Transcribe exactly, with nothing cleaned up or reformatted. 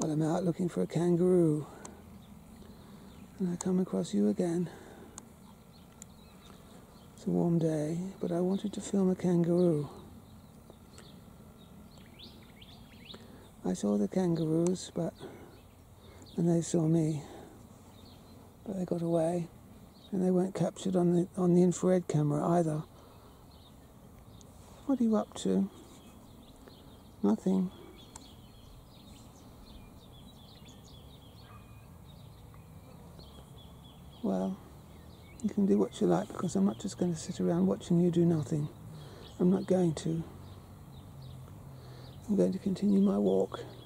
Well, I'm out looking for a kangaroo, and I come across you again. It's a warm day, but I wanted to film a kangaroo. I saw the kangaroos, but and they saw me, but they got away, and they weren't captured on the on the infrared camera either. What are you up to? Nothing. Well, you can do what you like, because I'm not just going to sit around watching you do nothing. I'm not going to. I'm going to continue my walk.